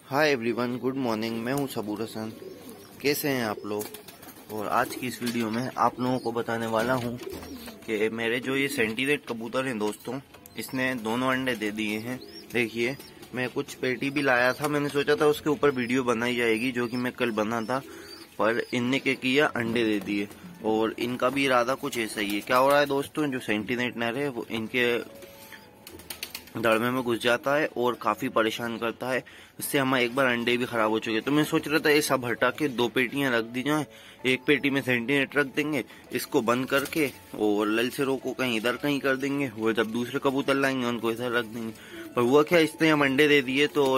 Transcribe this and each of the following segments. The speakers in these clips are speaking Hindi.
Hi everyone, good morning. मैं हूं सबूर हसन। कैसे हैं आप लोग? और आज की इस वीडियो में आप लोगों को बताने वाला हूं कि मेरे जो ये सेंटीनेट कबूतर हैं दोस्तों, इसने दोनों अंडे दे दिए हैं। देखिए, मैं कुछ पेटी भी लाया था। मैंने सोचा था उसके ऊपर वीडियो बनाई जाएगी, जो कि मैं कल बना था, पर इनने क्या किया, अंडे दे दिए। और इनका भी इरादा कुछ ऐसा ही है। क्या हो रहा है दोस्तों, जो सेंटीनेट नर है वो इनके दड़मे में घुस जाता है और काफी परेशान करता है। इससे हमारे एक बार अंडे भी खराब हो चुके। तो मैं सोच रहा था ये सब हटा के दो पेटियां रख दी जाए। एक पेटी में सेंटीनेट रख देंगे, इसको बंद करके, और ललसेरों को कहीं इधर कहीं कर देंगे। वो जब दूसरे कबूतर लाएंगे उनको इधर रख देंगे। पर हुआ क्या, इसने हम अंडे दे दिए तो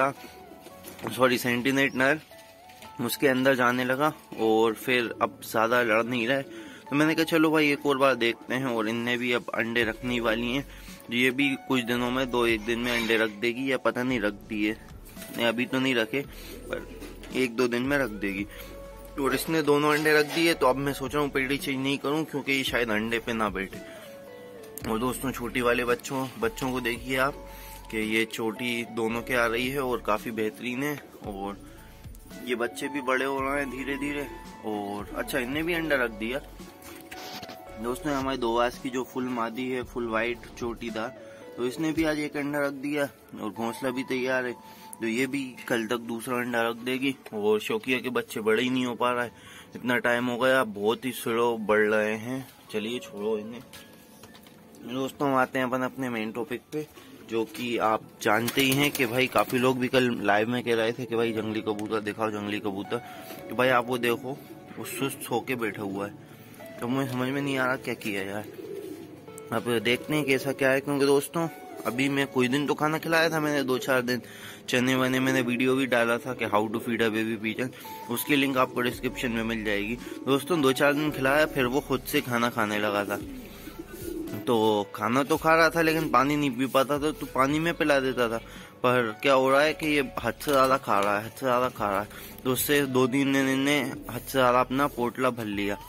सेंटीनेट नर उसके अंदर जाने लगा और फिर अब ज्यादा लड़ नहीं रहा है। तो मैंने कहा चलो भाई एक और बार देखते हैं। और इनने भी अब अंडे रखने वाली हैं। ये भी कुछ दिनों में, 2-1 दिन में अंडे रख देगी, या पता नहीं रख दिए, अभी तो नहीं रखे, पर 1-2 दिन में रख देगी। और इसने दोनों अंडे रख दिए। तो अब मैं सोच रहा हूँ पेटी चेंज नहीं करूँ, क्योंकि ये शायद अंडे पे ना बैठे। और दोस्तों, छोटी वाले बच्चों को देखिए आप, कि ये चोटी दोनों के आ रही है और काफी बेहतरीन है। और ये बच्चे भी बड़े हो रहे हैं धीरे धीरे। और अच्छा, इनने भी अंडा रख दिया दोस्तों। हमारी दोवास की जो फुल मादी है, फुल वाइट चोटीदार, तो इसने भी आज एक अंडा रख दिया और घोंसला भी तैयार है। तो ये भी कल तक दूसरा अंडा रख देगी। और शौकिया के बच्चे बड़े ही नहीं हो पा रहा है, इतना टाइम हो गया, बहुत ही स्लो बढ़ रहे हैं। चलिए छोड़ो इन्हें दोस्तों, आते हैं अपन अपने मेन टॉपिक पे, जो कि आप जानते ही हैं कि भाई काफी लोग भी कल लाइव में कह रहे थे कि भाई जंगली कबूतर दिखाओ, जंगली कबूतर। तो भाई आप वो देखो, वो सुस्त होके बैठा हुआ है। तो मुझे समझ में नहीं आ रहा क्या किया यार। अब देखते हैं कैसा क्या है, क्योंकि दोस्तों अभी मैं कुछ दिन तो खाना खिलाया था मैंने, 2-4 दिन चने वने मैंने वीडियो भी डाला था कि how to feed a baby pigeon. उसकी लिंक आपको डिस्क्रिप्शन में मिल जाएगी दोस्तों। 2-4 दिन खिलाया, फिर वो खुद से खाना खाने लगा था। तो खाना तो खा रहा था लेकिन पानी नहीं पी पाता था, तो पानी में पिला देता था। पर क्या हो रहा है कि ये हद से ज्यादा खा रहा है, तो उससे 2-3 दिन इनने हद से ज्यादा अपना पोटला भर लिया।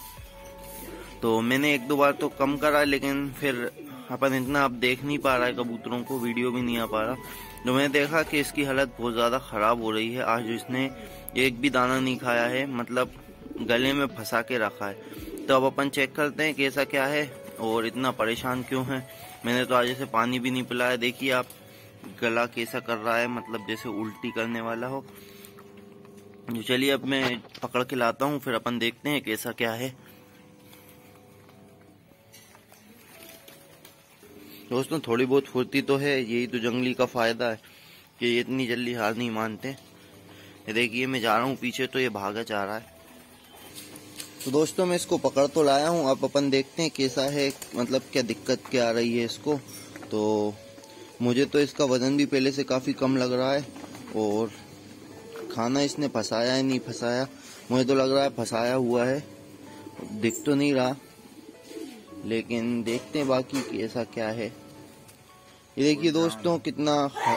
तो मैंने 1-2 बार तो कम करा, लेकिन फिर अपन इतना अब देख नहीं पा रहा है कबूतरों को, वीडियो भी नहीं आ पा रहा। तो मैंने देखा कि इसकी हालत बहुत ज्यादा खराब हो रही है। आज इसने एक भी दाना नहीं खाया है, मतलब गले में फंसा के रखा है। तो अब अपन चेक करते हैं कैसा क्या है और इतना परेशान क्यों है। मैंने तो आज से पानी भी नहीं पिलाया। देखिए आप, गला कैसा कर रहा है, मतलब जैसे उल्टी करने वाला हो। चलिए अब मैं पकड़ के लाता हूँ, फिर अपन देखते हैं कैसा क्या है। दोस्तों थोड़ी बहुत फुर्ती तो है, यही तो जंगली का फायदा है कि ये इतनी जल्दी हार नहीं मानते। ये देखिए, मैं जा रहा हूँ पीछे तो ये भागा जा रहा है। तो दोस्तों मैं इसको पकड़ तो लाया हूँ, अब अपन देखते हैं कैसा है, मतलब क्या दिक्कत क्या आ रही है इसको। तो मुझे तो इसका वजन भी पहले से काफी कम लग रहा है। और खाना इसने फंसाया है नहीं फंसाया, मुझे तो लग रहा है फंसाया हुआ है, दिख तो नहीं रहा, लेकिन देखते हैं बाकी कैसा क्या है। ये देखिए दोस्तों, कितना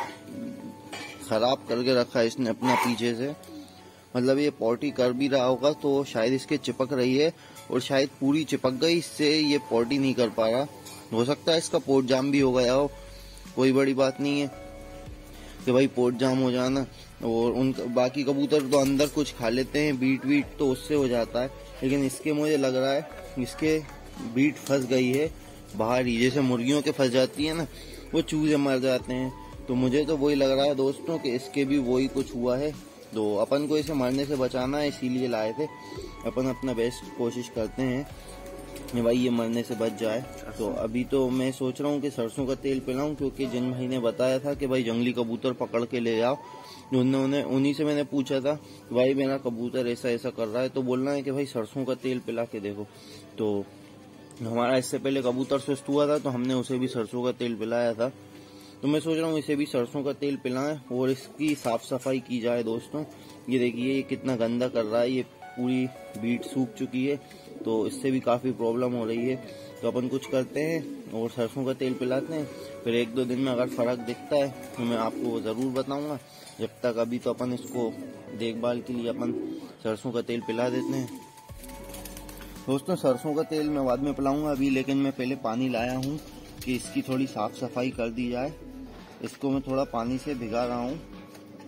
खराब करके रखा है इसने अपना पीछे से। मतलब ये पॉटी कर भी रहा होगा तो शायद इसके चिपक रही है, और शायद पूरी चिपक गई, इससे ये पॉटी नहीं कर पा रहा। हो सकता है इसका पोट जाम भी हो गया हो, कोई बड़ी बात नहीं है कि भाई पोट जाम हो जाना। और उन बाकी कबूतर तो अंदर कुछ खा लेते हैं, बीट वीट तो उससे हो जाता है, लेकिन इसके मुझे लग रहा है इसके बीट फंस गई है बाहर ही, जैसे मुर्गियों के फंस जाती है ना, वो चूजे मर जाते हैं। तो मुझे तो वही लग रहा है दोस्तों कि इसके भी वही कुछ हुआ है। तो अपन को इसे मरने से बचाना है, इसीलिए लाए थे। अपन अपना बेस्ट कोशिश करते हैं कि भाई ये मरने से बच जाए। तो अभी तो मैं सोच रहा हूँ कि सरसों का तेल पिलाऊं, क्योंकि जिन भाई ने बताया था कि भाई जंगली कबूतर पकड़ के ले जाओ, उन्हीं से मैंने पूछा था भाई मेरा कबूतर ऐसा ऐसा कर रहा है, तो बोलना है कि भाई सरसों का तेल पिला के देखो। तो हमारा इससे पहले कबूतर सुस्त हुआ था, तो हमने उसे भी सरसों का तेल पिलाया था। तो मैं सोच रहा हूँ इसे भी सरसों का तेल पिलाएं और इसकी साफ सफाई की जाए दोस्तों। ये देखिए ये कितना गंदा कर रहा है, ये पूरी बीट सूख चुकी है, तो इससे भी काफी प्रॉब्लम हो रही है। तो अपन कुछ करते हैं और सरसों का तेल पिलाते हैं, फिर 1-2 दिन में अगर फर्क दिखता है तो मैं आपको जरूर बताऊंगा। जब तक अभी तो अपन इसको देखभाल के लिए अपन सरसों का तेल पिला देते हैं दोस्तों। सरसों का तेल मैं बाद में पिलाऊंगा अभी, लेकिन मैं पहले पानी लाया हूँ कि इसकी थोड़ी साफ सफाई कर दी जाए। इसको मैं थोड़ा पानी से भिगा रहा हूँ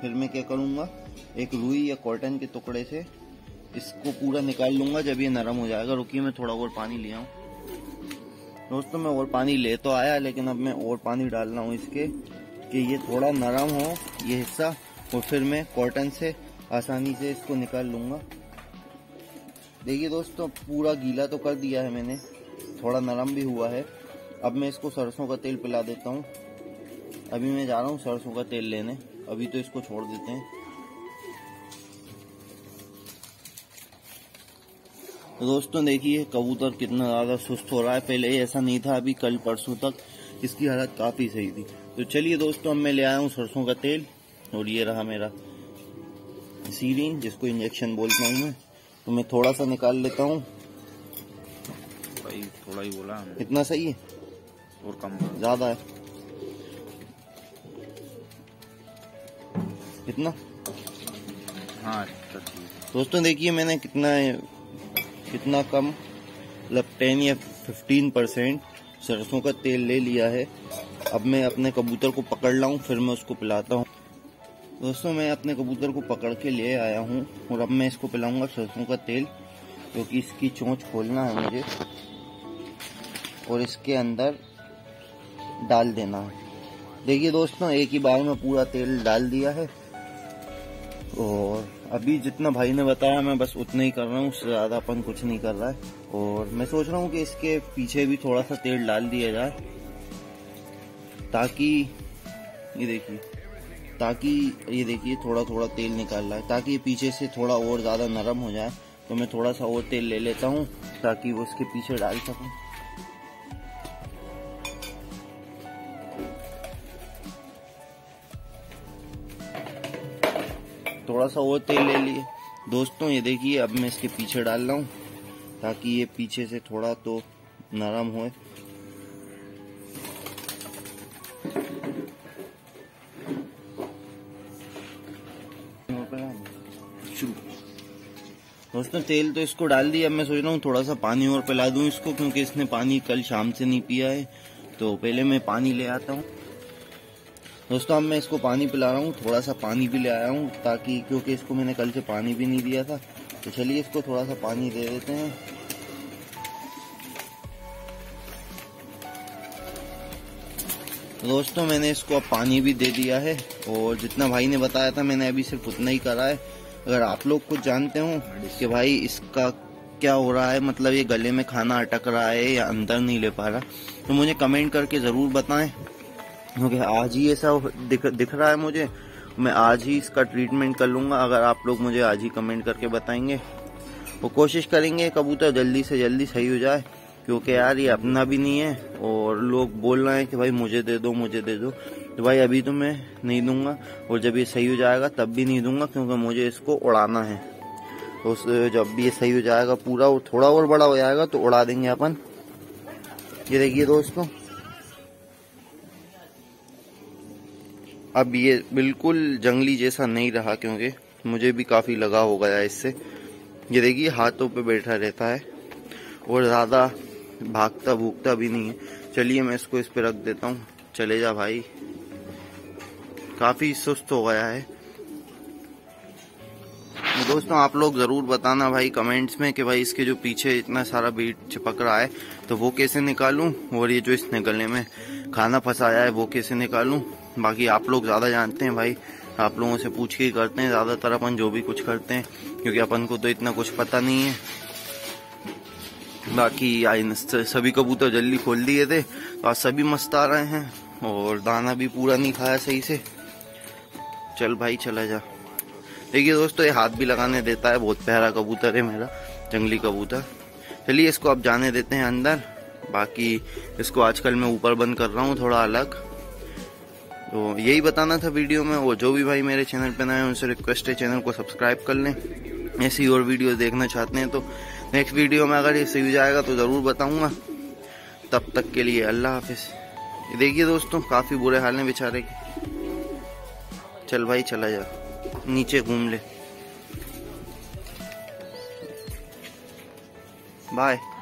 फिर मैं क्या करूँगा, एक रुई या कॉटन के टुकड़े से इसको पूरा निकाल लूँगा जब ये नरम हो जाएगा। रुकिए मैं थोड़ा और पानी ले आऊँ। दोस्तों मैं और पानी ले तो आया, लेकिन अब मैं और पानी डाल रहा हूँ इसके कि ये थोड़ा नरम हो ये हिस्सा, और फिर मैं कॉटन से आसानी से इसको निकाल लूँगा। देखिए दोस्तों पूरा गीला तो कर दिया है मैंने, थोड़ा नरम भी हुआ है। अब मैं इसको सरसों का तेल पिला देता हूँ। अभी मैं जा रहा हूँ सरसों का तेल लेने, अभी तो इसको छोड़ देते हैं। तो दोस्तों देखिए कबूतर कितना ज़्यादा सुस्त हो रहा है, पहले ऐसा नहीं था, अभी कल परसों तक इसकी हालत काफ़ी सही थी। तो चलिए दोस्तों अब मैं ले आया हूँ सरसों का तेल, और ये रहा मेरा सीरीन जिसको इंजेक्शन बोलता हूँ मैं। तो मैं थोड़ा सा निकाल लेता हूँ। भाई थोड़ा ही बोला हमने। इतना सही है और कम ज़्यादा है इतना? हाँ दोस्तों देखिए मैंने कितना कम, मतलब 10 या 15% सरसों का तेल ले लिया है। अब मैं अपने कबूतर को पकड़ लाऊं, फिर मैं उसको पिलाता हूं। दोस्तों मैं अपने कबूतर को पकड़ के ले आया हूं, और अब मैं इसको पिलाऊंगा सरसों का तेल, क्योंकि इसकी चोंच खोलना है मुझे और इसके अंदर डाल देना है। देखिए दोस्तों एक ही बार में पूरा तेल डाल दिया है, और अभी जितना भाई ने बताया मैं बस उतना ही कर रहा हूँ, उससे ज़्यादा अपन कुछ नहीं कर रहा है। और मैं सोच रहा हूँ कि इसके पीछे भी थोड़ा सा तेल डाल दिया जाए, ताकि ये देखिए थोड़ा थोड़ा तेल निकाल रहा है, ताकि ये पीछे से थोड़ा और ज़्यादा नरम हो जाए। तो मैं थोड़ा सा और तेल ले लेता हूँ ताकि वो उसके पीछे डाल सकूँ। थोड़ा सा और तेल ले लिए दोस्तों। ये देखिए अब मैं इसके पीछे डाल रहा हूँ ताकि ये पीछे से थोड़ा तो नरम हो। दोस्तों तेल तो इसको डाल दिया, अब मैं सोच रहा हूँ थोड़ा सा पानी और पिला दूं इसको, क्योंकि इसने पानी कल शाम से नहीं पिया है। तो पहले मैं पानी ले आता हूँ। दोस्तों अब मैं इसको पानी पिला रहा हूँ, थोड़ा सा पानी भी ले आया हूँ, ताकि क्योंकि इसको मैंने कल से पानी भी नहीं दिया था। तो चलिए इसको थोड़ा सा पानी दे देते हैं। दोस्तों मैंने इसको अब पानी भी दे दिया है, और जितना भाई ने बताया था मैंने अभी सिर्फ उतना ही करा है। अगर आप लोग कुछ जानते हो कि भाई इसका क्या हो रहा है, मतलब ये गले में खाना अटक रहा है या अंदर नहीं ले पा रहा, तो मुझे कमेंट करके ज़रूर बताएं, क्योंकि आज ही ऐसा दिख रहा है मुझे। मैं आज ही इसका ट्रीटमेंट कर लूँगा अगर आप लोग मुझे आज ही कमेंट करके बताएंगे। वो कोशिश करेंगे कबूतर जल्दी से जल्दी सही हो जाए, क्योंकि यार ये अपना भी नहीं है और लोग बोल रहे हैं कि भाई मुझे दे दो मुझे दे दो। तो भाई अभी तो मैं नहीं दूंगा, और जब ये सही हो जाएगा तब भी नहीं दूंगा, क्योंकि मुझे इसको उड़ाना है। तो जब भी ये सही हो जाएगा पूरा और थोड़ा और बड़ा हो जाएगा तो उड़ा देंगे अपन। ये देखिए दोस्तों अब ये बिल्कुल जंगली जैसा नहीं रहा, क्योंकि मुझे भी काफ़ी लगा हो गया इससे। ये देखिए हाथों पे बैठा रहता है और ज़्यादा भागता भूगता भी नहीं है। चलिए मैं इसको इस पे रख देता हूँ। चले जा भाई, काफ़ी सुस्त हो गया है। दोस्तों आप लोग ज़रूर बताना भाई कमेंट्स में कि भाई इसके जो पीछे इतना सारा बीट चिपक रहा है तो वो कैसे निकालूं, और ये जो इसने गले में खाना फंसाया है वो कैसे निकालूं। बाकी आप लोग ज़्यादा जानते हैं भाई, आप लोगों से पूछ के ही करते हैं ज़्यादातर अपन जो भी कुछ करते हैं, क्योंकि अपन को तो इतना कुछ पता नहीं है। बाकी सभी कबूतर जल्दी खोल दिए थे तो आज सभी मस्त आ रहे हैं, और दाना भी पूरा नहीं खाया सही से। चल भाई चला जा। देखिए दोस्तों ये हाथ भी लगाने देता है, बहुत प्यारा कबूतर है मेरा जंगली कबूतर। चलिए इसको अब जाने देते हैं अंदर। बाकी इसको आजकल मैं ऊपर बंद कर रहा हूँ थोड़ा अलग। तो यही बताना था वीडियो में, और जो भी भाई मेरे चैनल पे नए हैं उनसे रिक्वेस्ट है चैनल को सब्सक्राइब कर लें। ऐसी और वीडियो देखना चाहते हैं तो नेक्स्ट वीडियो में अगर ये सही हो जाएगा तो ज़रूर बताऊंगा। तब तक के लिए अल्लाह हाफिज़। देखिए दोस्तों काफ़ी बुरे हाल हैं बेचारे के। चल भाई चला जा, नीचे घूम ले। बाय।